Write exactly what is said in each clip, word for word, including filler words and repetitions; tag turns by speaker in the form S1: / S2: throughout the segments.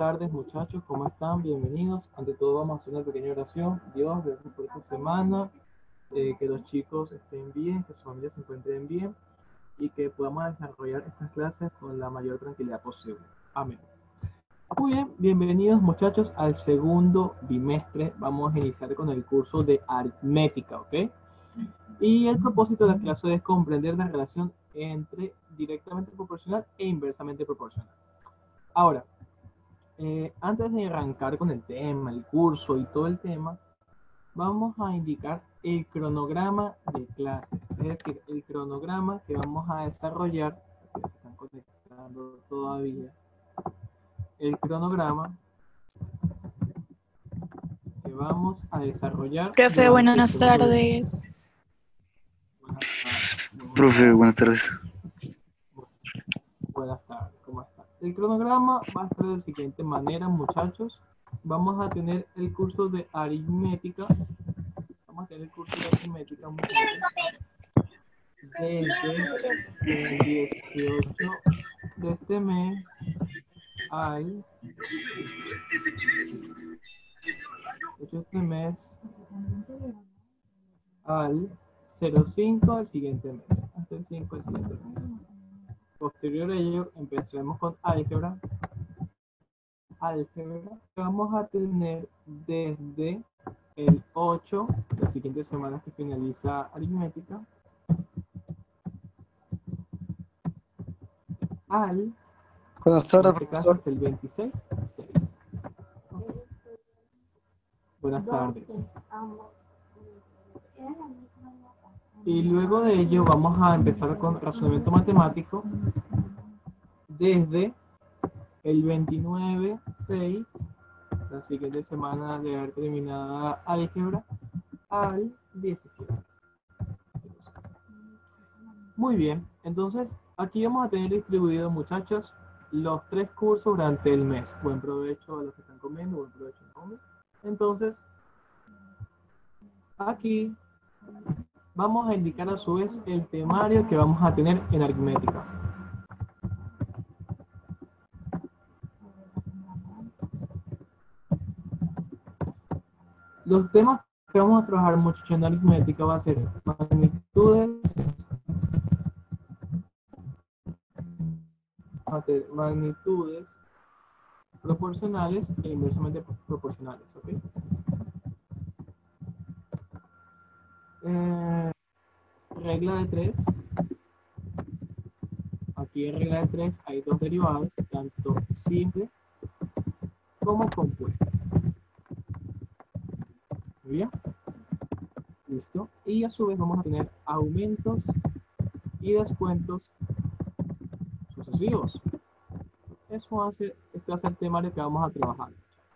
S1: tardes, muchachos, ¿cómo están? Bienvenidos. Ante todo vamos a hacer una pequeña oración. Dios, gracias por esta semana, eh, que los chicos estén bien, que sus familias se encuentren bien y que podamos desarrollar estas clases con la mayor tranquilidad posible. Amén. Muy bien, bienvenidos muchachos al segundo bimestre. Vamos a iniciar con el curso de aritmética, ¿ok? Y el propósito de la clase es comprender la relación entre directamente proporcional e inversamente proporcional. Ahora, eh, antes de arrancar con el tema, el curso y todo el tema, vamos a indicar el cronograma de clases, es decir, el cronograma que vamos a desarrollar, que se están conectando todavía, el cronograma que vamos a desarrollar.
S2: Profe, buenas tardes.
S1: Buenas tardes.
S3: Profe, buenas tardes.
S1: Buenas tardes, ¿cómo están? El cronograma va a estar de la siguiente manera, muchachos. Vamos a tener el curso de aritmética. Vamos a tener el curso de aritmética, muchachos, desde el dieciocho de este mes al dieciocho de este mes al cero cinco del siguiente mes, hasta el cinco del siguiente mes. Posterior a ello, empezaremos con álgebra. Álgebra vamos a tener desde el ocho, las siguientes semanas que finaliza aritmética, al,
S3: Buenas tardes,
S1: en este caso,
S3: profesor.
S1: hasta el veintiséis, seis. Buenas tardes. Y luego de ello vamos a empezar con razonamiento matemático desde el veintinueve, seis, la siguiente semana de haber terminado álgebra, al diecisiete. Muy bien, entonces aquí vamos a tener distribuidos, muchachos, los tres cursos durante el mes. Buen provecho a los que están comiendo, buen provecho a comer. Entonces, aquí vamos a indicar a su vez el temario que vamos a tener en aritmética. Los temas que vamos a trabajar, muchachos, en aritmética va a ser magnitudes, magnitudes proporcionales e inversamente proporcionales, ¿ok? Eh, regla de tres. Aquí en regla de tres hay dos derivados, tanto simple como compuesto. Muy bien. Listo. Y a su vez vamos a tener aumentos y descuentos sucesivos. Eso va a ser, este va a ser el temario que vamos a trabajar.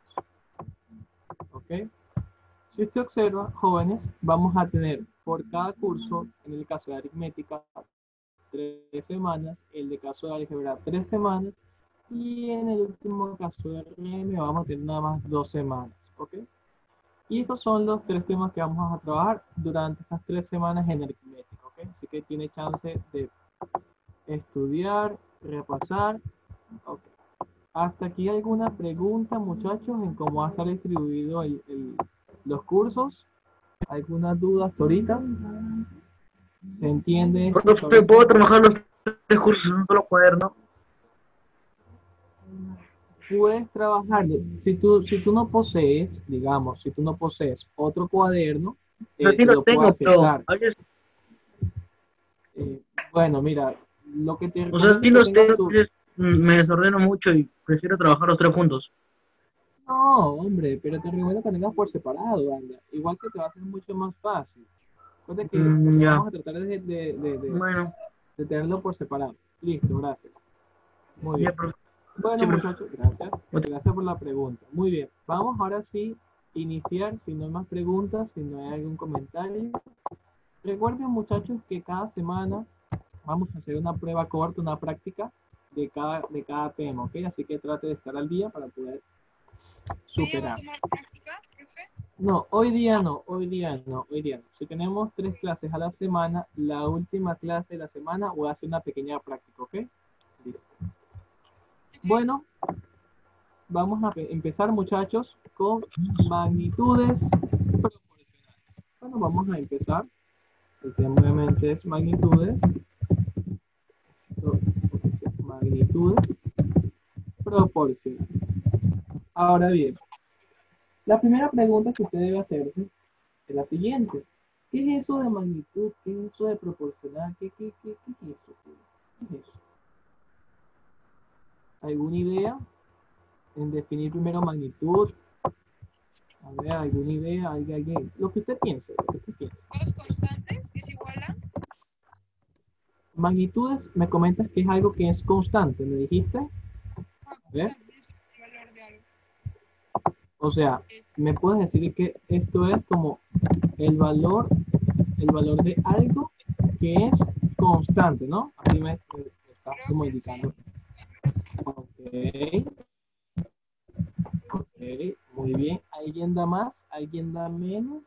S1: ¿Ok? Si usted observa, jóvenes, vamos a tener por cada curso, en el caso de aritmética, tres semanas, el de caso de álgebra, tres semanas, y en el último caso de R M vamos a tener nada más dos semanas. ¿Ok? Y estos son los tres temas que vamos a trabajar durante estas tres semanas en aritmética. ¿Ok? Así que tiene chance de estudiar, repasar. Ok. ¿Hasta aquí alguna pregunta, muchachos, en cómo va a estar distribuido el, el, los cursos? ¿Alguna duda hasta ahorita? ¿Se entiende?
S3: Profe, ¿puedo trabajar los tres cursos en un solo cuaderno?
S1: Puedes trabajar, si tú, si tú no posees, digamos, si tú no posees otro cuaderno,
S3: Yo
S1: eh,
S3: sí
S1: te
S3: lo
S1: lo puedo
S3: tengo, pero
S1: aceptar.
S3: a veces,
S1: Eh, bueno, mira, lo que te
S3: o sea,
S1: recomiendo
S3: sí
S1: es que
S3: los
S1: tengas
S3: tengo,
S1: tu...
S3: a veces me desordeno mucho y prefiero trabajar los tres juntos.
S1: No, hombre, pero te recomiendo que tengas por separado, anda. Igual que te va a ser mucho más fácil. Recuerda que lo
S3: Mm,
S1: que
S3: ya,
S1: vamos a tratar es de, de, de, de,
S3: bueno,
S1: de tenerlo por separado. Listo, gracias. Muy
S3: ya,
S1: bien.
S3: profe.
S1: Bueno,
S3: Sí, profe.
S1: muchachos, gracias. Gracias por la pregunta. Muy bien. Vamos ahora sí iniciar, si no hay más preguntas, si no hay algún comentario. Recuerden, muchachos, que cada semana vamos a hacer una prueba corta, una práctica de cada, de cada tema, ¿ok? Así que trate de estar al día para poder superar.
S2: ¿Voy a tomar práctica, profe?
S1: No, hoy día no, hoy día no, hoy día no. Si tenemos tres clases a la semana, la última clase de la semana voy a hacer una pequeña práctica, ¿ok? Listo. Bueno, vamos a pe- empezar, muchachos, con magnitudes proporcionales. Bueno, vamos a empezar. El tema obviamente es magnitudes. Magnitudes proporcionales. Ahora bien, la primera pregunta que usted debe hacerse es la siguiente. ¿Qué es eso de magnitud? ¿Qué es eso de proporcional? ¿Qué, qué, qué, qué es eso? ¿Qué es eso? ¿Alguna idea en definir primero magnitud? A ver, ¿alguna idea? ¿Alguien? alguien? Lo que usted piense, lo que usted piense.
S2: Dos constantes es igual a
S1: Magnitudes, me comentas que es algo que es constante, ¿me dijiste?
S2: una
S1: A ver,
S2: constante, es el valor de algo.
S1: o sea,
S2: Es
S1: ¿me puedes decir que esto es como el valor, el valor de algo que es constante, ¿no? Así me, me estás
S2: creo
S1: como
S2: que sí.
S1: indicando. Ok, ok, muy bien. ¿Alguien da más? ¿Alguien da menos?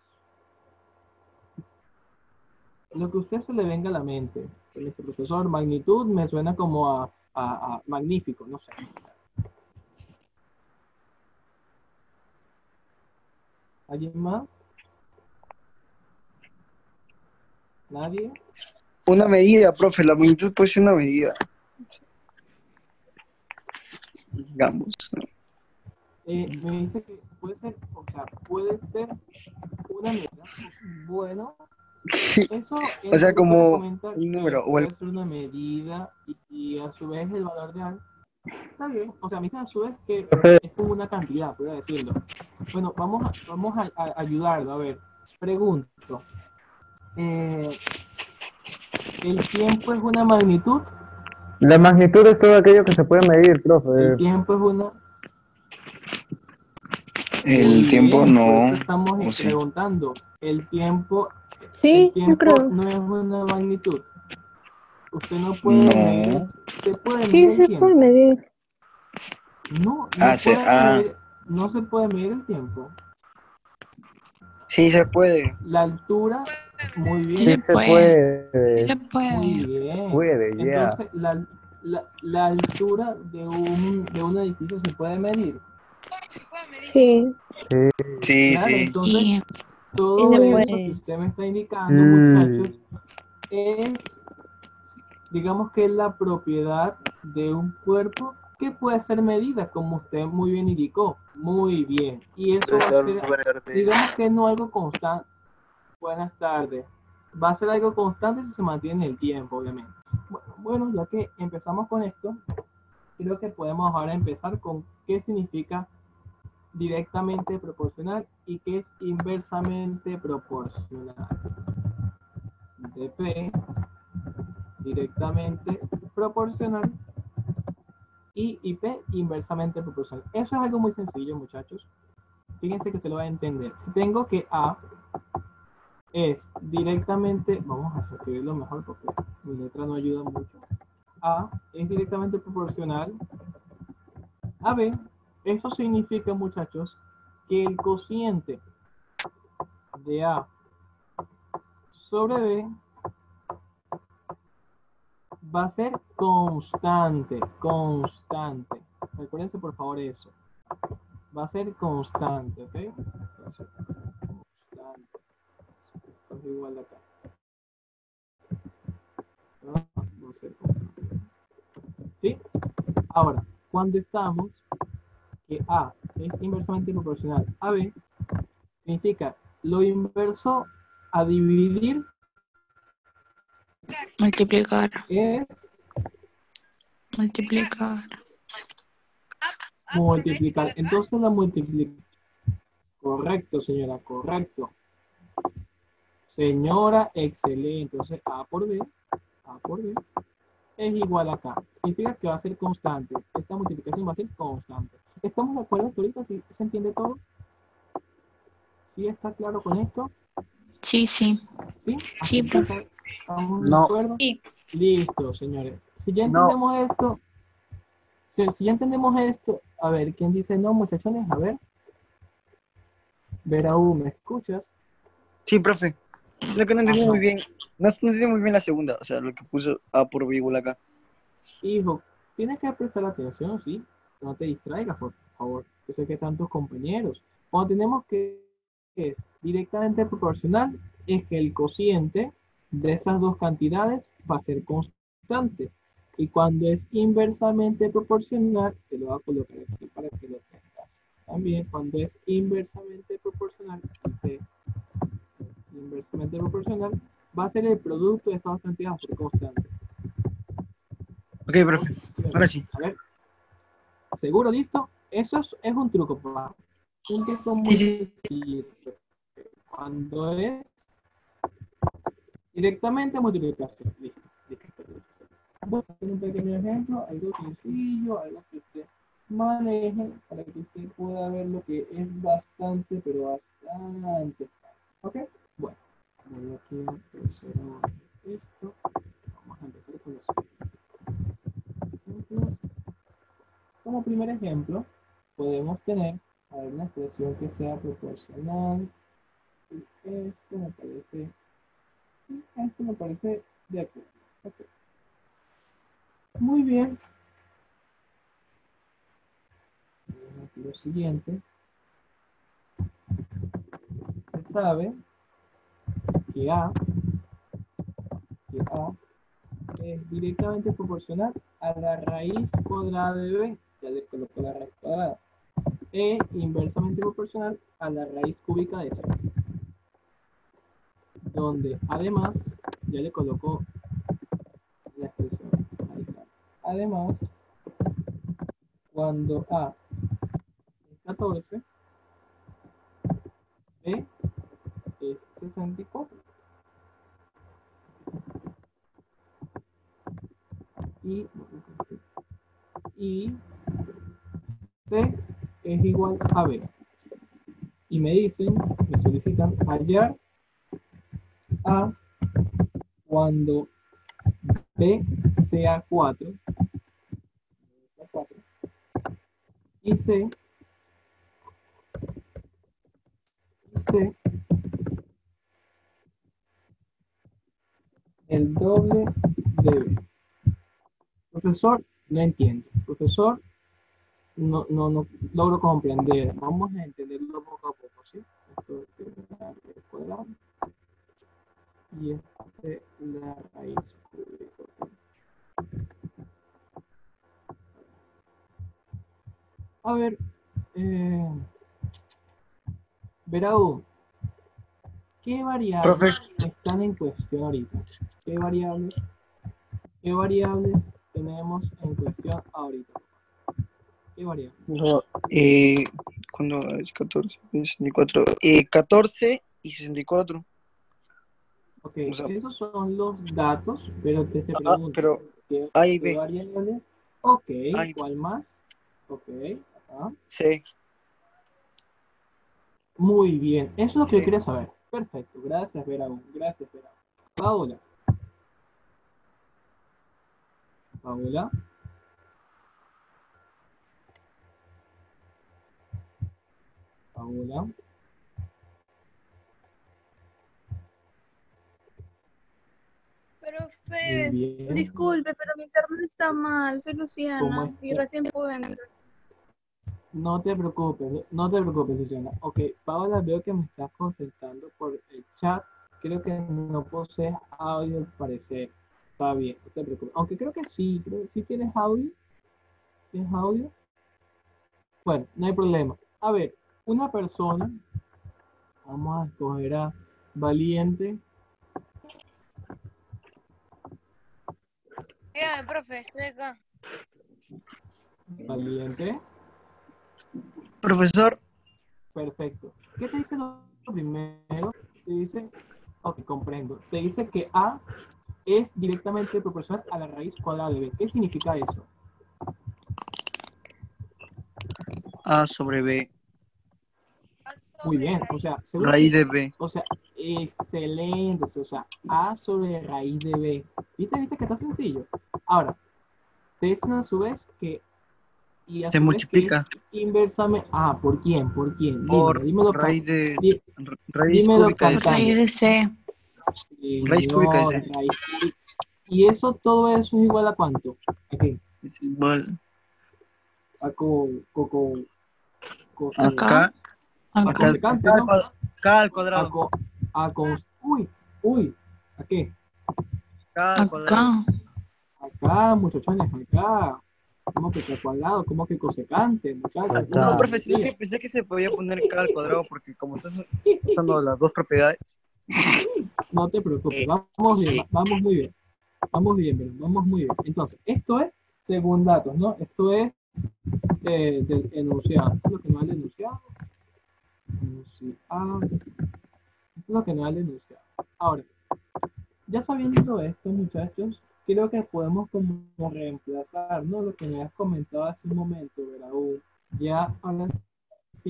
S1: Lo que a usted se le venga a la mente. Mister Profesor, magnitud me suena como a, a- a magnífico, no sé. ¿Alguien más? ¿Nadie?
S4: Una medida, profe, la magnitud puede ser una medida. Digamos.
S1: Eh, me dice que puede ser, o sea, puede ser una medida. Bueno,
S4: Sí,
S1: eso
S4: o
S1: el
S4: sea,
S1: profesor me
S4: como
S1: comenta
S4: un
S1: que
S4: número o el...
S1: puede ser una medida y, y a su vez el valor de algo. Está bien, o sea, me dicen a su vez que es como una cantidad, por decirlo. Bueno, vamos a, vamos a, a ayudarlo. A ver, pregunto. Eh, ¿El tiempo es una magnitud?
S5: La magnitud es todo aquello que se puede medir,
S1: ¿El
S5: profe.
S1: tiempo es una...?
S6: El
S1: Muy
S6: tiempo
S1: bien, por
S6: no,
S1: eso estamos
S6: o sí.
S1: preguntando. ¿El tiempo, el
S7: Sí, yo
S1: tiempo
S7: creo.
S1: no es una magnitud? Usted no puede medir,
S6: No.
S1: se puede medir
S7: Sí,
S1: el
S7: se
S1: tiempo.
S7: puede medir.
S1: No, no
S6: Ah, se,
S1: puede
S6: ah,
S1: medir, no se puede medir el tiempo.
S4: Sí, se puede.
S1: La altura, muy
S2: Sí
S5: Sí
S1: bien,
S2: se
S5: se
S2: puede, sí
S5: puede,
S2: se
S1: muy
S2: puede.
S1: bien.
S5: puede, ya.
S1: Entonces, la, la, la altura de un, de un edificio se puede medir.
S2: Se puede medir.
S7: Sí,
S5: Sí,
S6: sí,
S1: Claro,
S6: sí.
S1: entonces
S2: Y
S7: sí
S1: todo
S7: se
S1: eso que
S7: puede.
S1: usted me está indicando, muchachos,
S5: sí.
S1: es, digamos que es la propiedad de un cuerpo que puede ser medida, como usted muy bien indicó. Muy bien. Y eso va a
S4: Profesor,
S1: ser,
S4: buenas tardes.
S1: digamos que no algo constante. Buenas tardes. Va a ser algo constante si se mantiene en el tiempo, obviamente. Bueno, bueno, ya que empezamos con esto, creo que podemos ahora empezar con qué significa directamente proporcional y qué es inversamente proporcional. D P, directamente proporcional, y I P, inversamente proporcional. Eso es algo muy sencillo, muchachos. Fíjense que se lo va a entender. Si tengo que A es directamente, vamos a escribirlo mejor porque mi letra no ayuda mucho. A es directamente proporcional a B. Eso significa, muchachos, que el cociente de A sobre B va a ser constante, constante. Recuérdense por favor eso. Va a ser constante, ¿ok? Va a ser constante. Esto es igual de acá. ¿No? Va a ser constante. ¿Sí? Ahora, cuando estamos que A es inversamente proporcional a B, significa lo inverso a dividir
S2: multiplicar,
S1: es
S2: multiplicar. A por B es igual
S1: multiplicar.
S2: a K.
S1: Entonces la multiplicación. Correcto, señora, correcto. Señora, excelente. Entonces A por B, A por B es igual a K. Significa que va a ser constante. Esta multiplicación va a ser constante. ¿Estamos de acuerdo hasta ahorita? ¿Sí se entiende todo? ¿Sí está claro con esto?
S2: Sí, sí.
S1: ¿Sí?
S2: Sí,
S1: ¿Hasta
S2: profe.
S1: ahorita ¿Estamos de
S4: No,
S1: acuerdo?
S2: Sí.
S1: Listo, señores. Si ya
S4: no.
S1: entendemos esto, si, si ya entendemos esto, a ver, ¿quién dice no, muchachones? A ver. Veraú, ¿me escuchas?
S4: Sí, profe. Solo que no entendí
S1: Ajá.
S4: muy bien. No, no entendí muy bien la segunda. O sea, lo que puso A por B igual acá.
S1: Hijo, tienes que prestar atención, ¿sí? No te distraigas, por favor. Yo sé que tantos compañeros. Cuando tenemos que es directamente proporcional, es que el cociente de estas dos cantidades va a ser constante. Y cuando es inversamente proporcional, te lo voy a colocar aquí para que lo tengas. También cuando es inversamente proporcional, dice, inversamente proporcional, va a ser el producto de estas dos cantidades por constante.
S4: Ok, profe. Ahora sí.
S1: A ver. ¿Seguro? ¿Listo? Eso es, es un truco, papá. Un truco muy
S4: Sí, sí.
S1: sencillo. Cuando es directamente multiplicación. Listo. Listo. Voy a hacer un pequeño ejemplo, algo sencillo, algo que usted maneje para que usted pueda ver lo que es bastante, pero bastante fácil. ¿Ok? Bueno, voy aquí a empezar a esto. Vamos a empezar con los ejemplos. Como primer ejemplo, podemos tener a ver, una expresión que sea proporcional. Esto me parece, esto me parece de acuerdo. Okay. Muy bien. Aquí lo siguiente. Se sabe que A, que A es directamente proporcional a la raíz cuadrada de B. Ya le coloco la raíz cuadrada. E inversamente proporcional a la raíz cúbica de C. Donde además, ya le coloco la expresión. Ahí está. Además, cuando A es catorce, B es sesenta y cuatro. Y, y C es igual a B. Y me dicen, me solicitan hallar A cuando B sea cuatro, y C, y C el doble de B. Profesor, no entiendo. Profesor, no, no, no logro comprender. Vamos a entenderlo poco a poco, ¿sí? Esto es el cuadrado. Y este la raíz cúbica. A ver, eh, Verau, ¿qué variables
S4: Profe.
S1: están en cuestión ahorita? ¿Qué variables, qué variables tenemos en cuestión ahorita? ¿Qué variables?
S4: No, eh, cuando es catorce, sesenta y cuatro. Eh, catorce y sesenta y cuatro.
S1: Ok,
S4: O sea,
S1: esos son los datos, pero te, te
S4: ah,
S1: pregunto,
S4: pero
S1: ¿qué,
S4: A y
S1: qué
S4: B.
S1: variables? Ok,
S4: A y B.
S1: ¿cuál más? Ok, ajá.
S4: C.
S1: Muy bien, eso es lo que yo
S4: C.
S1: quería saber. Perfecto, gracias, Verau, gracias, Verau. Paola. Paola. Paola. Muy
S2: Profe,
S1: bien.
S2: disculpe, pero mi internet está mal. Soy
S1: ¿Cómo
S2: Luciana y
S1: está?
S2: recién pude entrar.
S1: No te preocupes, no te preocupes, Luciana. Ok, Paola, veo que me estás contestando por el chat. Creo que no posees audio al parecer. Está bien, no te preocupes. Aunque creo que sí, creo que sí tienes audio. ¿Tienes audio? Bueno, no hay problema. A ver, una persona, vamos a escoger a Valiente.
S2: Dígame, profe, estoy acá.
S1: Valiente.
S4: Profesor.
S1: Perfecto. ¿Qué te dice lo primero? Te dice, ok, comprendo. Te dice que A es directamente proporcional a la raíz cuadrada de B. ¿Qué significa eso?
S4: A sobre B.
S1: Muy bien, o sea, seguro
S4: Raíz
S1: que,
S4: de B.
S1: o sea, excelente, o sea, A sobre raíz de B. ¿Viste, viste que está sencillo? Ahora, te dicen a su vez que, y a
S4: Se
S1: su vez que es
S4: multiplica
S1: inversamente, ah, ¿por quién? ¿Por quién? Dímelo,
S4: por
S1: dímelo, ca-
S4: raíz de
S1: dí-
S4: raíz
S1: dímelo
S4: cúbica de
S2: Por
S4: C.
S1: cantando.
S2: raíz de C.
S4: Raíz cúbica de
S1: Señor,
S4: C.
S1: raíz cúbica. Y eso, todo eso es igual a cuánto? Aquí,
S4: Es igual.
S1: a co, coco. cose-
S4: Acá,
S1: a
S4: acá,
S1: cosecante,
S4: acá,
S1: ¿no?
S4: al cuad- acá al
S1: A,
S4: cuadrado.
S1: co- a cons- uy, uy, ¿a qué?
S4: Acá al cuadrado.
S6: Acá.
S1: Acá, muchachones, acá. ¿Cómo que acá cuadrado? ¿Cómo que cosecante, muchachos?
S5: Acá.
S4: No, profe, sino que pensé que se podía poner acá al cuadrado porque como estás usando las dos propiedades.
S1: No te preocupes, vamos bien, va- vamos muy bien. Vamos bien, pero vamos muy bien. Entonces, esto es según datos, ¿no? Esto es eh, del enunciado. Esto es lo que nos da el enunciado. Enunciado. Esto es lo que nos da el enunciado. Ahora, ya sabiendo esto, muchachos, creo que podemos como reemplazar, ¿no? Lo que me has comentado hace un momento, Raúl. Ya ahora sí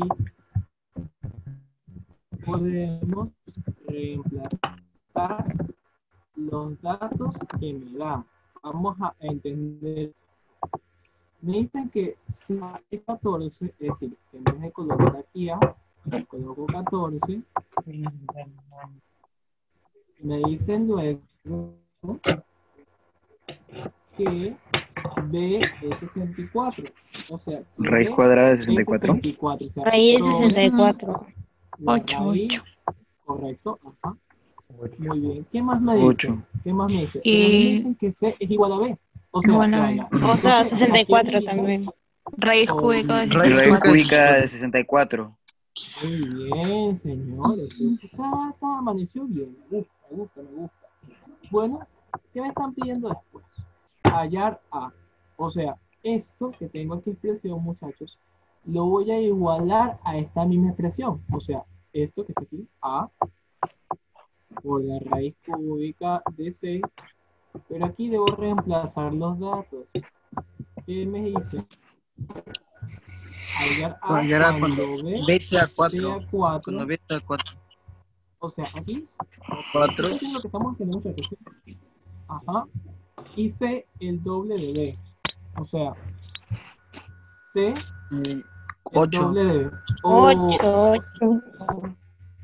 S1: podemos reemplazar los datos que me dan. Vamos a entender. Me dicen que si es catorce, es decir, que en vez de colocar aquí A, coloco catorce. Me dicen luego que B es sesenta y cuatro. O sea, que
S4: Raíz
S1: B
S4: cuadrada de
S1: es
S4: sesenta y cuatro.
S1: sesenta y cuatro. O sea,
S2: Raíz
S1: sobre
S2: sesenta y cuatro.
S1: la
S6: Ocho,
S1: raíz,
S6: ocho.
S1: correcto, ajá. Muy bien. ¿Qué más me dicen?
S4: Ocho.
S1: ¿Qué más me dicen?
S6: Y-
S1: Pero me dicen que C es igual a B. O sea,
S6: Igual a
S1: ya,
S6: B.
S1: ya.
S2: O sea,
S1: Entonces,
S2: sesenta y
S1: aquí
S2: cuatro
S1: mismo-
S2: también.
S6: Raíz cúbica de
S3: Raíz
S6: sesenta y
S4: Raíz
S6: cuatro.
S4: cúbica de sesenta y cuatro.
S1: Muy bien, señores. Está, está, amaneció bien. Me gusta, me gusta, me gusta. Bueno, ¿qué me están pidiendo después? Hallar A. O sea, esto que tengo aquí expresión, muchachos, lo voy a igualar a esta misma expresión. O sea, esto que está aquí, A, por la raíz cúbica de C. Pero aquí debo reemplazar los datos. ¿Qué me dice? Hallar A
S4: Hallar A
S1: cuando
S4: cuando
S1: B
S4: B sea cuatro.
S1: sea cuatro.
S4: Cuando B sea cuatro.
S1: O sea, aquí,
S4: Cuatro.
S1: esto es lo que estamos haciendo, muchachos. ¿Sí? Ajá. Y C el doble de B. O sea, C
S4: Y
S1: el
S4: ocho.
S1: doble de B. Oh,
S2: Ocho, ocho.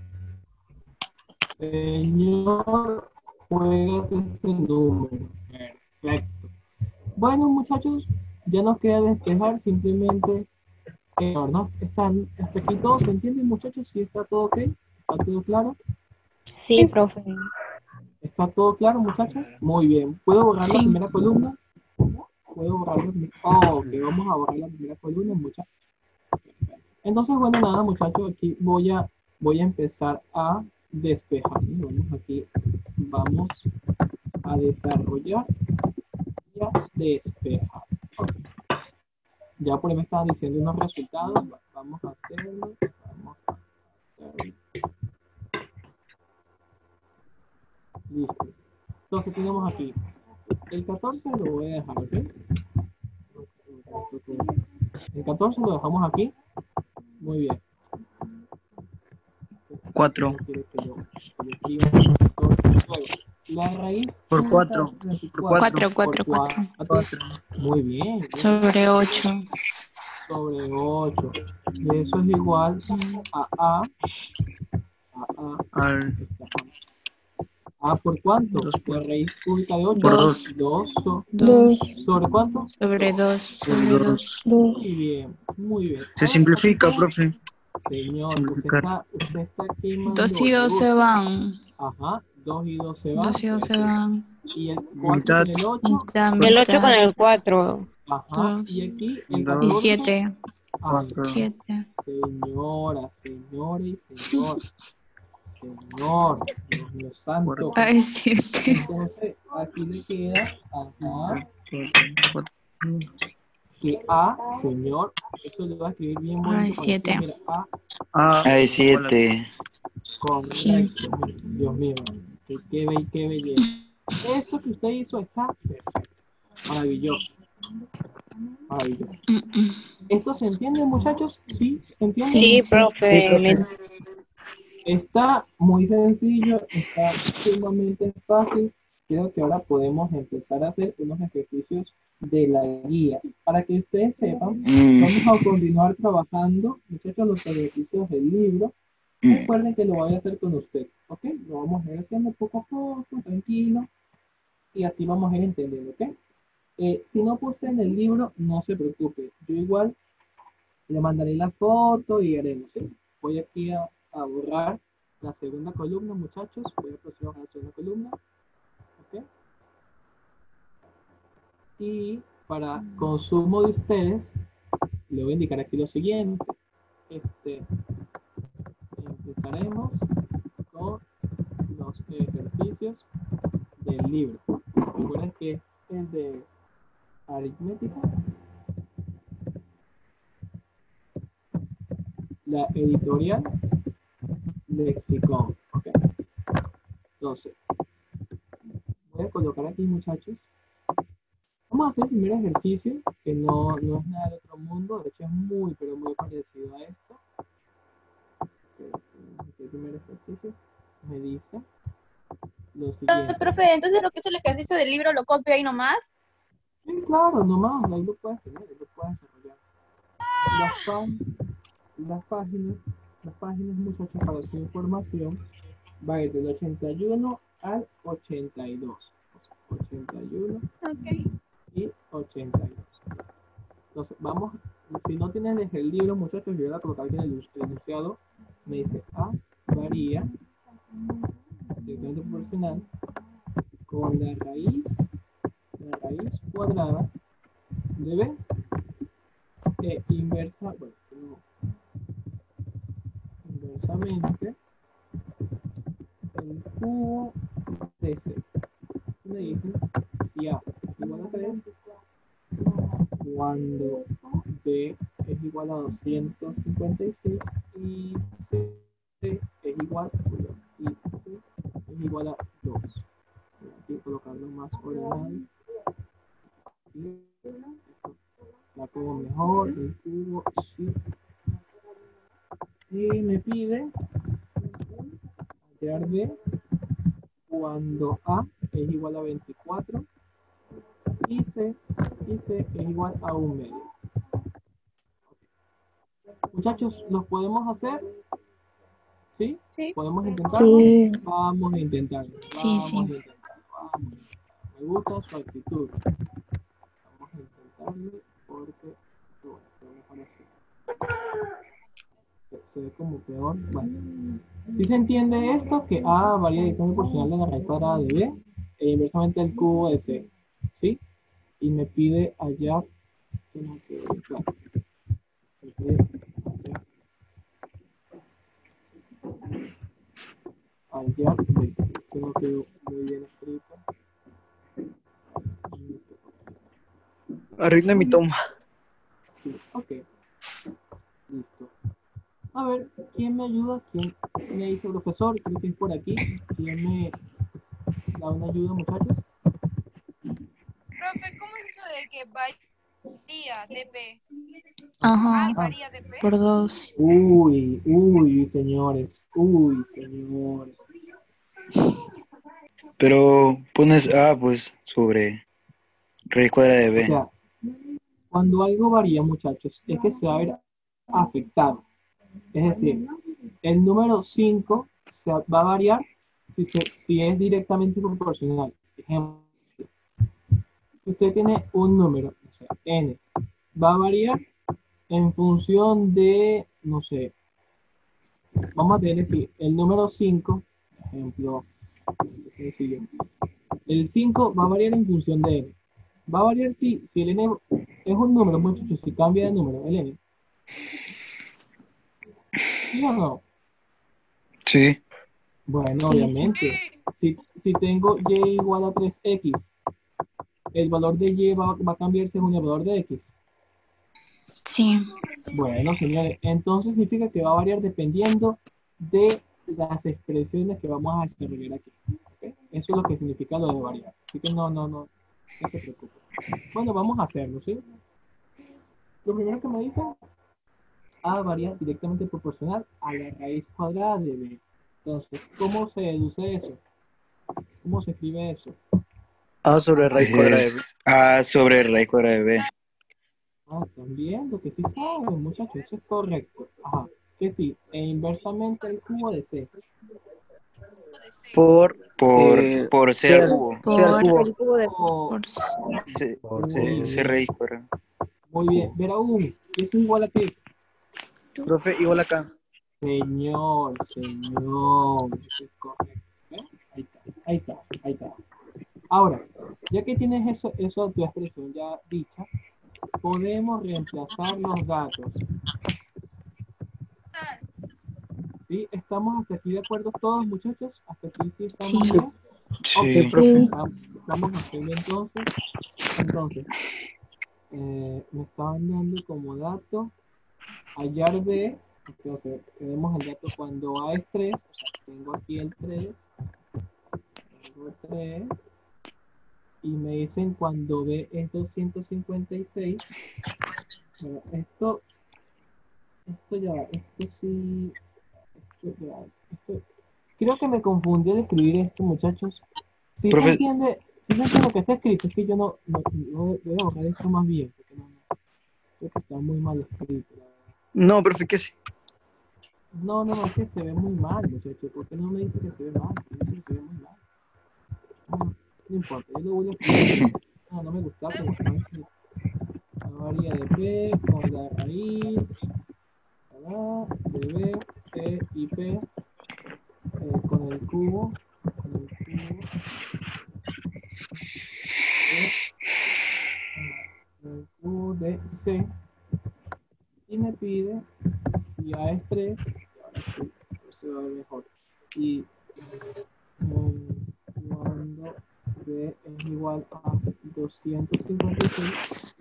S1: señor, juega ese número. Perfecto. Bueno, muchachos, ya nos queda despejar simplemente. Eh, ¿no? Están, hasta aquí todo se entiende, muchachos. ¿Sí está todo ok? ¿Está todo claro?
S2: Sí, profe.
S1: ¿Está todo claro, muchachos? Muy bien. ¿Puedo borrar la
S6: Sí.
S1: primera columna? ¿Puedo borrar la primera? Oh, ok, vamos a borrar la primera columna, muchachos. Entonces, bueno, nada, muchachos, aquí voy a, voy a empezar a despejar. Vamos aquí, vamos a desarrollar y a despejar. Ok. Ya por ahí me estaban diciendo unos resultados. Vamos a hacerlo. Vamos a hacerlo. Listo. Entonces tenemos aquí el catorce, lo voy a dejar, ¿ok? El catorce lo dejamos aquí. Muy bien.
S4: Cuatro.
S1: Quiero que yo- que yo escriba catorce. Luego, la raíz
S4: Por
S1: cúbica
S4: cuatro.
S1: de sesenta y
S4: Por
S1: cuatro.
S6: Cuatro, cuatro,
S1: Por
S6: cuatro.
S4: Cuatro.
S1: Muy bien.
S6: Sobre ocho.
S1: Sobre ocho. Y eso es igual a A. A A.
S4: Al
S1: ¿A por cuánto?
S4: Dos por-
S1: La raíz cúbica de ocho.
S4: por
S6: Dos.
S1: dos. so-
S6: Dos.
S1: ¿Sobre cuánto?
S6: Sobre dos. Sobre dos.
S1: Muy bien, muy bien.
S4: Se
S1: Ahora,
S4: simplifica,
S1: usted-
S4: profe.
S1: Señor, usted
S4: Simplificar.
S1: está, usted está quemando.
S6: Dos y dos se van.
S1: Ajá, dos y dos se van.
S6: Dos y dos se van.
S1: Y el cuatro
S4: Mitad.
S1: con el ocho.
S6: Mitad,
S2: El ocho con
S6: mitad.
S2: el cuatro.
S1: Ajá,
S6: Dos.
S1: y aquí el
S4: Dos.
S6: Y
S1: catorce.
S6: siete.
S1: Ah,
S4: Cuatro.
S6: Siete.
S1: señora, señora y señor. Señor, Dios mío santo.
S6: Ay, siete.
S1: Entonces, aquí le queda, ajá,
S4: Cuatro. Cuatro.
S1: que A, señor, eso le va a escribir bien bonito.
S6: Ay,
S1: por aquí,
S6: siete.
S1: mira, A,
S4: Ah,
S7: Hay siete.
S1: correcto.
S6: Sí.
S1: Dios mío, qué, qué, be- qué belleza. Esto que usted hizo está perfecto. Maravilloso. Maravilloso.
S6: Mm, mm.
S1: ¿Esto se entiende, muchachos? ¿Sí? ¿Se entiende?
S2: Sí,
S6: Sí.
S2: profe.
S4: Sí,
S2: Le-
S1: Está muy sencillo, está sumamente fácil. Creo que ahora podemos empezar a hacer unos ejercicios de la guía. Para que ustedes sepan,
S7: Mm,
S1: vamos a continuar trabajando, muchachos, los ejercicios del libro.
S7: mm.
S1: Recuerden que lo voy a hacer con usted, ¿ok? Lo vamos a ir haciendo poco a poco, tranquilo, y así vamos a ir entendiendo, ¿ok? Eh, si no puse en el libro, no se preocupe. Yo igual Le mandaré la foto y haremos, ¿sí? Voy aquí a, a borrar la segunda columna, muchachos. Voy a proceder a la segunda columna. ¿Ok? Y para consumo de ustedes, le voy a indicar aquí lo siguiente. Este, empezaremos con los ejercicios del libro. Recuerden que es el de aritmética, la editorial Lexicon. ¿Ok? Entonces, voy a colocar aquí, muchachos. Vamos a hacer el primer ejercicio, que no, no es nada de otro mundo, de hecho es muy, pero muy parecido a esto. El primer ejercicio me dice lo siguiente.
S7: Profe, entonces lo que es el ejercicio del libro lo copio ahí nomás.
S1: Sí, claro, nomás, ahí lo puedes tener, ahí lo puedes desarrollar. Las, pá- las páginas, las páginas, muchachos, para su información, va a ir del ochenta y uno al ochenta y dos. O sea, ochenta y uno
S7: Ok.
S1: y ochenta y dos. Entonces, vamos, si no tienes el libro, muchachos, yo voy a colocar aquí en el enunciado, me dice A varía, directamente proporcional, con la raíz, la raíz cuadrada de B, e inversa, bueno, no, inversamente, el cubo de C. Me dicen, si A es igual a tres, cuando B es igual a doscientos cincuenta y seis y C es igual, y C es igual a dos. Voy aquí a colocarlo más ordenado. Y esto la pongo mejor, el cubo, sí. Y me pide hallar B cuando A es igual a veinticuatro y C, y C es igual a un medio. Muchachos, ¿los podemos hacer? ¿Sí?
S7: Sí.
S1: ¿Podemos intentarlo?
S2: Sí.
S1: Vamos a intentarlo.
S6: Sí,
S1: Vamos
S6: sí.
S1: a intentarlo. Vamos. Me gusta su actitud. Vamos a intentarlo porque bueno, se ve mejor así. Se, se ve como peor. Bueno. Si se entiende esto, que A varía directamente proporcional de la raíz cuadrada de B e inversamente el cubo de C. ¿Sí? Y me pide hallar. Tengo que claro. Me pide hallar. Hallar. Esto no quedó muy bien escrito.
S4: Arruiné mi toma.
S1: Sí, ok. Listo. A ver, ¿quién me ayuda? ¿Quién me dice profesor? Creo que es por aquí. ¿Quién me da una ayuda, muchachos?
S8: Profe, ¿cómo es eso de que varía de P?
S6: Ajá.
S8: Ah, varía de P.
S6: Por dos.
S1: Uy, uy, señores. Uy, señores.
S4: Pero pones A, pues, sobre raíz cuadrada de
S1: O
S4: B.
S1: sea, cuando algo varía, muchachos, es que se va a ver afectado. Es decir, el número cinco se va a variar si, se, si es directamente proporcional. Ejemplo, si usted tiene un número, o sea, n, va a variar en función de, no sé, vamos a tener aquí el número cinco, ejemplo, sencillo. El cinco va a variar en función de n. Va a variar si, si el n es un número, muchachos, si cambia de número, el n. ¿Sí o no?
S4: Sí.
S1: Bueno,
S2: Sí,
S1: obviamente. Si, si tengo y igual a tres x, el valor de y va, va a cambiar según el valor de x.
S6: Sí.
S1: Bueno, señores, entonces significa que va a variar dependiendo de las expresiones que vamos a desarrollar aquí. ¿Okay? Eso es lo que significa lo de variar. Así que no, no, no, no se preocupe. Bueno, vamos a hacerlo, ¿sí? Lo primero que me dice, A varía directamente proporcional a la raíz cuadrada de B. Entonces, ¿cómo se deduce eso? ¿Cómo se escribe eso?
S4: A sobre raíz cuadrada de B.
S9: A sobre raíz cuadrada de B.
S1: Ah, también, lo que sí saben, muchachos, eso es correcto. Ajá, que sí, e inversamente el cubo de C.
S4: Por,
S9: Por,
S4: eh,
S9: por C al cubo.
S4: C al cubo.
S7: El cubo de
S1: Oh,
S6: Por...
S9: C,
S1: muy
S9: C, C
S1: bien,
S9: raíz cuadrada.
S1: muy bien. Ver aún, ¿y eso es igual a qué?
S4: Profe, igual acá.
S1: Señor, señor. Eso es correcto. ¿Eh? Ahí está, ahí está, ahí está. Ahora, ya que tienes eso, eso tu expresión ya dicha, podemos reemplazar los datos. ¿Sí? ¿Estamos hasta aquí de acuerdo todos, muchachos? ¿Hasta aquí sí estamos
S6: Sí.
S1: bien?
S9: Sí.
S1: Ok, profe. Vamos, vamos a hacerlo entonces. Entonces, eh, me estaban dando como dato hallar B. Entonces, tenemos el dato cuando A es tres. O sea, tengo aquí el tres. Tengo el tres. Y me dicen cuando B es doscientos cincuenta y seis. Bueno, esto, esto ya, esto sí, esto ya, esto, creo que me confundí al escribir esto, muchachos. Si se
S9: Profe.
S1: entiende, si se entiende lo que está escrito, es que yo no, no, no voy a borrar esto más bien, porque no, no, creo que está muy mal escrito. la verdad.
S4: No, profe, ¿qué es?
S1: No, no, no, es que se ve muy mal, muchachos. ¿Por qué no me dice que se ve mal? Me dice que se ve muy mal. No, no importa, yo lo voy a escribir. No, no me gusta, pero está escrito. La varía de P con la raíz, ¿verdad? De B, P y P, eh, con el cubo, con el cubo, eh, con el cubo de C, y me pide si A es tres, ahora sí, se va a ver mejor, y um, cuando B es igual a doscientos cincuenta y seis,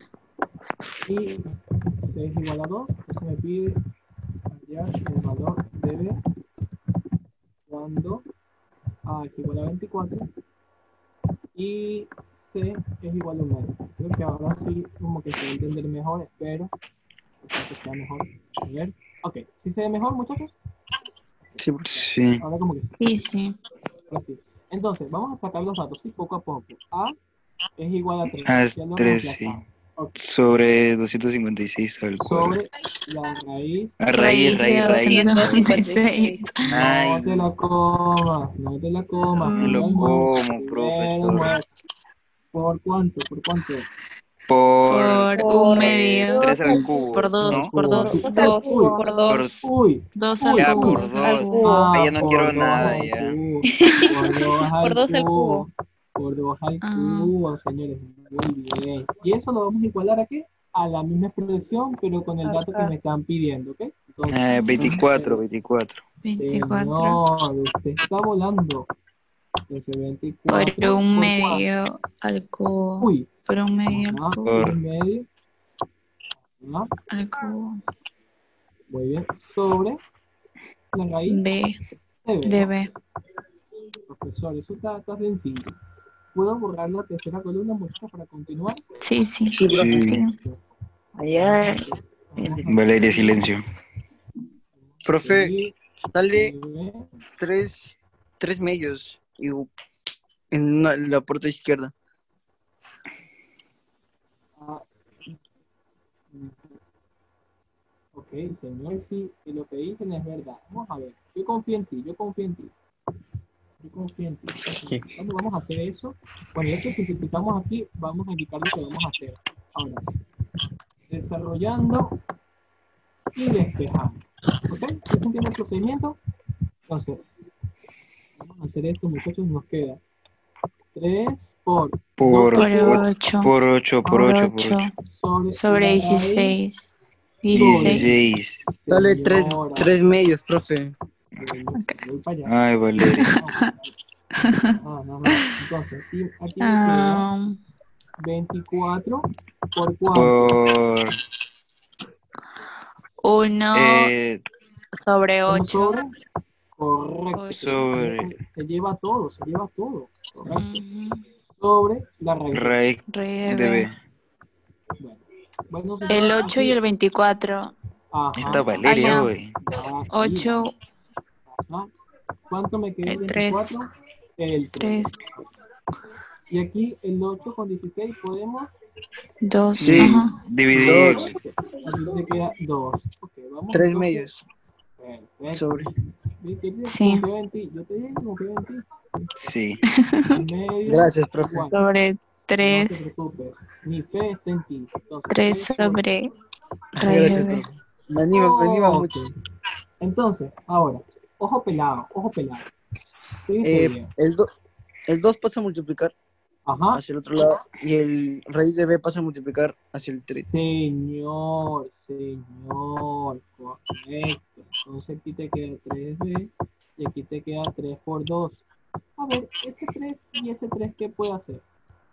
S1: y C es igual a dos, entonces me pide hallar el valor de B cuando A es igual a veinticuatro y C es igual a un medio. Creo que ahora sí como que se va a entender mejor, espero que sea mejor. A ver, ok, ¿sí se ve mejor, muchachos?
S4: Sí, profe.
S9: Sí.
S1: Ahora como que sí.
S6: Sí, sí.
S1: Ahora sí. Entonces, vamos a sacar los datos, ¿sí? Poco a poco. A es igual a tres.
S9: Ah, es
S1: Ya lo
S9: tres,
S1: reemplazamos.
S9: sí.
S1: Ok.
S9: Sobre doscientos cincuenta y seis al cuadrado.
S1: Sobre la raíz.
S9: A raíz, raíz, raíz.
S6: doscientos cincuenta y seis.
S9: Ay,
S1: No te la comas, no te la comas.
S9: me lo
S1: Primero
S9: como,
S1: almuerzo, primero
S9: profesor.
S1: almuerzo. ¿Por cuánto? ¿Por cuánto?
S9: Por
S6: Por un medio.
S9: tres al cubo,
S6: Por dos,
S9: ¿no?
S6: por dos,
S7: Dos al
S6: dos,
S7: cubo.
S6: por
S9: Por,
S6: dos,
S1: Uy,
S6: dos
S1: uy,
S6: al
S9: ya,
S6: cubo.
S9: por
S1: uy.
S6: Al
S9: dos.
S6: cubo.
S1: Ah,
S9: Ahí ya no
S1: por
S9: quiero
S1: dos
S9: nada,
S1: al
S9: ya.
S1: cubo. Por dos al
S7: Por dos al
S1: cubo.
S7: cubo.
S1: Por dos al
S6: Ajá.
S1: cubo, señores. Muy bien. Y eso lo vamos a igualar a qué? A la misma expresión, pero con el dato que me están pidiendo, ¿ok? Entonces,
S9: Eh, veinticuatro, veinticuatro.
S6: veinticuatro.
S1: señor, usted está volando. Entonces, veinticuatro.
S6: Por un
S1: ¿por
S6: medio al cubo.
S1: cuánto? Uy.
S6: Por un medio al
S1: Ajá,
S6: cubo.
S1: por
S9: Por
S1: un medio. Ajá,
S6: Al cubo.
S1: muy bien. Sobre la raíz
S6: B.
S1: de B.
S6: De
S1: ¿no?
S6: B.
S1: Profesor, eso está, está sencillo. ¿Puedo borrar la tercera columna, muchachos, para continuar?
S6: Sí, sí.
S4: Sí, profe.
S6: Sí.
S2: Allá.
S1: Vamos a
S9: Valeria, silencio.
S4: Profe,
S1: seguir.
S4: sale
S1: B.
S4: tres, tres medios y u- en una- la puerta izquierda.
S1: Ah, ok, señor, sí, que lo que dicen es verdad. Vamos a ver. Yo confío en ti, yo confío en ti. Yo confío en ti.
S4: Sí.
S1: ¿Cuándo vamos a hacer eso? Bueno, ya que simplificamos aquí, vamos a indicar lo que vamos a hacer. Ahora, desarrollando y despejando. ¿Ok? ¿Sí se entiende el procedimiento? Entonces, vamos a hacer esto, muchachos, nos queda tres por
S9: Por
S1: dos
S6: Por ocho.
S9: por ocho, por
S6: Por
S9: ocho, por
S6: ocho.
S9: ocho.
S1: sobre,
S6: Sobre
S1: la raíz
S6: dieciséis. dieciséis.
S9: dieciséis.
S4: Sale tres,
S1: Señora,
S4: tres medios, profe.
S1: voy para allá.
S9: Ay, Valeria.
S1: Ah, no, no. Entonces, aquí, aquí me queda
S6: Ah,
S1: veinticuatro por cuánto.
S9: Por
S6: uno
S9: eh,
S6: sobre
S1: ¿Uno
S6: ocho.
S1: sobre? Correcto.
S6: Ocho.
S9: sobre
S1: Se lleva todo, se lleva todo. Correcto.
S6: Ujú.
S1: Sobre la raíz.
S9: raíz
S6: Raíz
S9: de
S6: de
S9: B.
S6: B.
S1: Bueno, bueno,
S6: El
S1: señores,
S6: ocho y el veinticuatro.
S1: Ajá.
S9: Esta Valeria,
S6: ya.
S9: güey.
S1: Ya,
S6: ocho,
S1: ajá. ¿Cuánto me queda?
S6: el tres.
S1: veinticuatro. El
S6: tres,
S1: Y aquí el ocho con dieciséis podemos.
S6: dos.
S9: Sí,
S6: Ajá.
S9: dividir.
S4: Dos.
S1: Aquí te queda dos. Ok, vamos.
S4: Tres
S1: entonces.
S4: medios.
S1: Perfecto.
S4: Sobre.
S1: ¿Viste? Yo
S6: Sí.
S1: confío en ti. Yo te dije que confío en ti.
S9: Sí.
S1: Medio,
S4: Gracias, profe.
S1: igual.
S6: Sobre
S1: No te
S6: tres.
S1: preocupes. Mi fe está en ti. Entonces,
S6: tres
S1: tres por-
S6: sobre raíz de
S4: Gracias,
S6: B.
S4: profe. Me anima, me anima
S1: Oh,
S4: mucho.
S1: entonces, ahora, ojo pelado, ojo pelado. ¿Qué dice
S4: Eh,
S1: bien?
S4: el, do- el dos pasa a multiplicar
S1: Ajá.
S4: hacia el otro lado y el raíz de b pasa a multiplicar hacia el tres.
S1: Señor, señor, correcto. Entonces aquí te queda tres b y aquí te queda tres por dos. A ver, ese tres y ese tres, ¿qué puede hacer?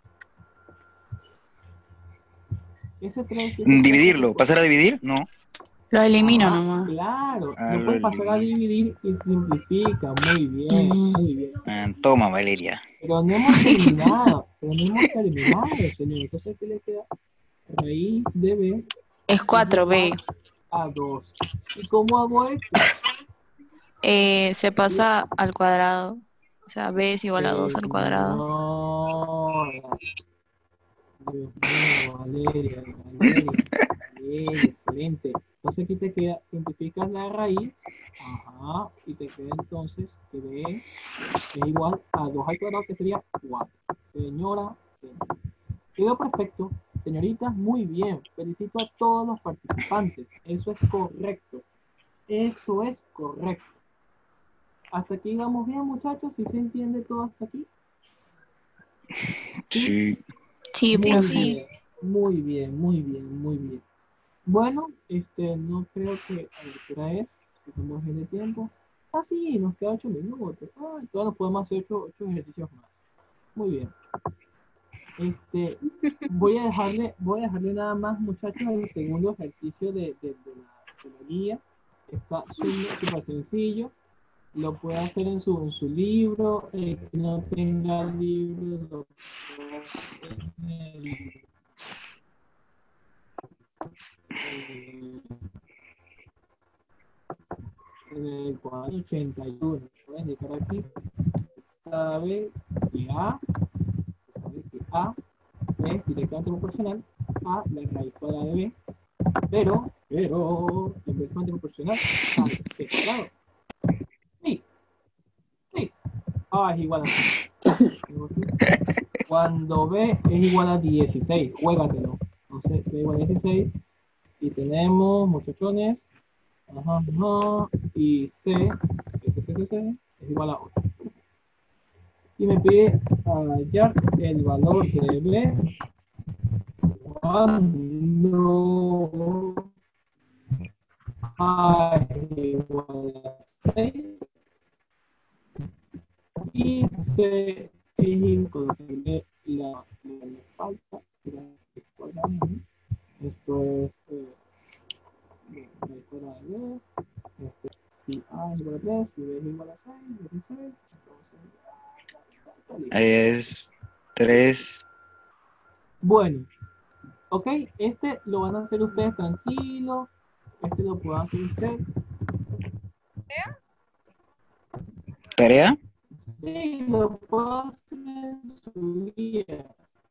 S1: Ese tres y ese tres, ¿qué
S9: Dividirlo,
S1: puede
S9: pasar a dividir, no.
S6: Lo elimino
S1: Ajá,
S6: nomás.
S1: claro,
S9: Ah,
S1: lo
S9: lo
S1: puedes pasar a
S9: elimino.
S1: dividir y simplifica. Muy bien,
S6: Ujú.
S1: muy bien.
S9: Ah, toma, Valeria.
S1: Pero no hemos terminado, pero no hemos terminado, señor. Entonces, ¿qué le queda? Raíz de b
S6: Es cuatro b.
S1: igual a dos. ¿Y cómo hago esto?
S6: Eh, se pasa al cuadrado. O sea, b es igual a dos al cuadrado.
S1: Señora. Dios mío, Valeria, Valeria. Bien, excelente. Entonces aquí te queda, simplificas la raíz, ajá, y te queda entonces que b es igual a dos al cuadrado, que sería cuatro. Señora, quedó perfecto. Señoritas, muy bien. Felicito a todos los participantes. Eso es correcto. Eso es correcto. Hasta aquí vamos bien, muchachos. ¿Sí se entiende todo hasta aquí?
S9: Sí.
S6: Sí,
S1: Muy
S6: profe.
S1: bien, muy bien, muy bien, muy bien. Bueno, este, no creo que a ver qué hora es, que estamos bien de tiempo. Ah, sí, nos queda ocho minutos. Ah, todavía nos podemos hacer ocho, ocho ejercicios más. Muy bien. Este, voy a dejarle, voy a dejarle nada más, muchachos, el segundo ejercicio de, de, de la, de la guía. Está súper sencillo. Lo puede hacer en su, en su libro. El que no tenga libro, lo puede hacer en el, en el cuadro ochenta y uno. Voy a indicar aquí. Sabe que A, sabe que A es directamente proporcional a la raíz cuadrada de B, pero, pero, inversamente proporcional al C cuadrado. Sí, sí. A es igual a cuando B es igual a dieciséis, juégatelo. Entonces, B es igual a dieciséis. Y tenemos, muchachones, ajá, ajá, y C, C, C, C, C, C, es igual a ocho. Y me pide hallar el valor de B cuando A es igual a seis y C es incorrecto. La, la, la falta, la, esto es eh, la historia de B. Este, si A es igual a tres, si B es igual a seis, dieciséis, entonces está listo.
S9: Ahí es tres.
S1: Bueno, ok, este lo van a hacer ustedes tranquilos, este lo pueden hacer ustedes.
S9: ¿Tarea?
S1: Sí, lo puedo hacer en su día.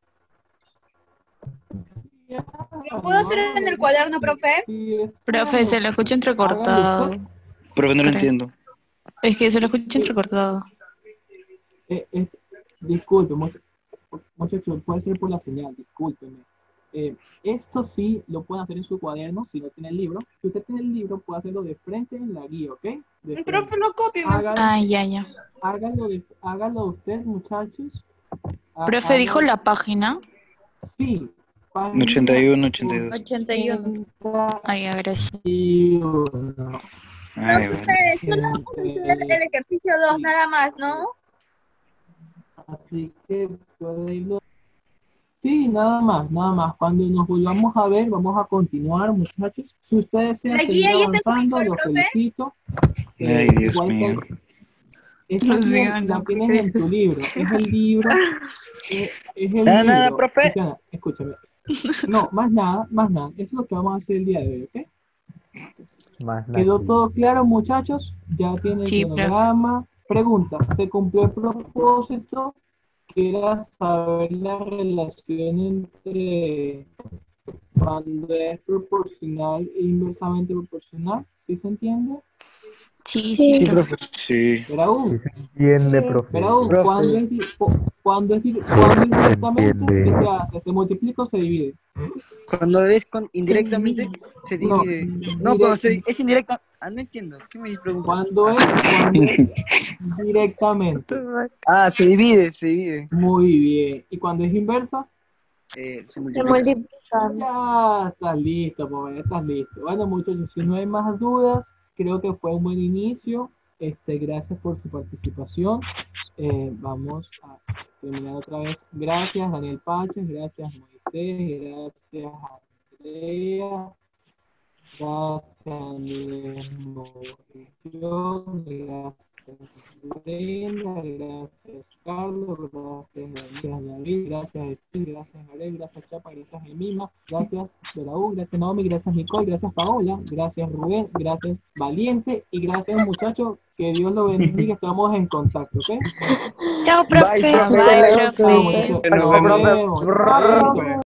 S1: Ya,
S7: ¿Lo puedo hacer en el cuaderno, profe?
S1: sí, es
S6: Profe, se lo escucha entrecortado.
S1: Hágalo usted.
S9: Profe, no lo
S6: Creo.
S9: entiendo.
S6: Es que se lo escucha entrecortado.
S1: Eh, eh, disculpe, much- muchachos, puede ser por la señal, discúlpeme. Eh, esto sí lo pueden hacer en su cuaderno si no tiene el libro. Si usted tiene el libro, puede hacerlo de frente en la guía, ¿ok? De frente.
S7: Profe, no copie.
S1: Hágalo,
S6: Ah, ya, ya.
S1: hágalo, de- hágalo usted, muchachos. Ha-
S6: Profe, ¿dijo
S1: hágalo-
S6: la página?
S1: Sí.
S9: ochenta y uno, ochenta y dos.
S7: ochenta y uno.
S6: Ay, ya, gracias.
S1: y uno.
S9: Ay, bueno.
S7: Profe, solo vamos a hacer el ejercicio dos nada más, ¿no?
S1: Así que puede irlo. Sí, nada más, nada más. Cuando nos volvamos a ver, vamos a continuar, muchachos. Si ustedes desean
S7: La
S1: seguir
S7: guía ya está
S1: avanzando,
S7: publicada,
S1: los
S7: profe.
S1: felicito.
S9: Ay, Dios
S1: igual
S9: mío.
S1: que- esta
S6: Dios
S1: tienes-
S6: mío,
S1: la
S6: no,
S1: tienes
S6: ¿qué
S1: en tu
S6: crees?
S1: libro. Es el libro. Es, es el
S9: Nada, nada,
S1: libro.
S9: profe.
S1: Susana, escúchame. No, más nada, más nada. Eso es lo que vamos a hacer el día de hoy, ¿ok?
S5: Más
S1: ¿Quedó
S5: nada.
S1: todo claro, muchachos? Ya tienen el
S6: Sí, profe.
S1: cronograma. Pregunta, ¿se cumplió el propósito? Que era saber la relación entre cuando es proporcional e inversamente proporcional. ¿Sí se entiende?
S6: Sí, sí,
S4: Sí,
S6: profe.
S4: profe.
S9: Sí.
S1: Verá,
S5: Sí se entiende, profe.
S1: Pero
S4: Profe.
S1: cuando es, di- cu- cuando es, di-
S5: Sí,
S1: cuando es
S5: se
S1: directamente,
S5: entiende.
S1: ¿qué se hace? ¿Se multiplica o se divide?
S4: Cuando es con indirectamente, se
S1: No,
S4: divide. No, cuando se,
S1: direct-
S4: es indirecta. Ah, no entiendo. ¿Qué me preguntas?
S1: Cuando es, cuando es directamente.
S4: Ah, se divide, se divide.
S1: Muy bien. ¿Y cuando es inversa?
S4: Eh, se
S7: Se
S4: multiplica.
S7: multiplica.
S1: Ya estás listo, pues, ya estás listo. Bueno, muchachos, si no hay más dudas, creo que fue un buen inicio. Este, gracias por su participación. Eh, vamos a terminar otra vez. Gracias, Daniel Paches, gracias, Moisés, gracias, Andrea, gracias, Andrés Morillo, gracias, Brenda, gracias, Carlos, gracias, David, gracias, Steve, gracias, Gabriel, gracias, Chapa, gracias, Emima, gracias, Belaú, gracias, Naomi, gracias, Nicole, gracias, Paola, gracias, Rubén, gracias, Valiente, y gracias, muchachos, que Dios lo bendiga, estamos en contacto, ¿ok?
S2: Chao, profe.
S4: Bye, profe.
S6: Bye,
S1: Chao,
S6: profe.
S1: muchachos.
S3: Nos
S1: Nos
S3: vemos.
S1: vemos. Chaito.